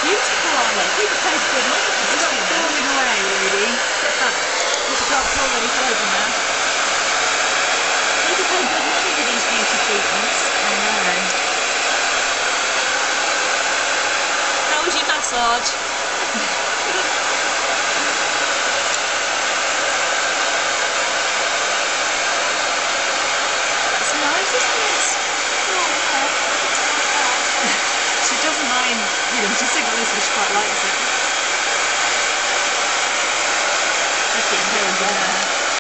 beautiful, aren't they? People pay good money for this, you know. Falling away, Rudy. There's a dog's already frozen now. People pay good money for these beauty treatments. I know. How was your massage? That's nice, isn't it? Oh, yeah. She doesn't mind, she thinks Lisa, she quite likes it.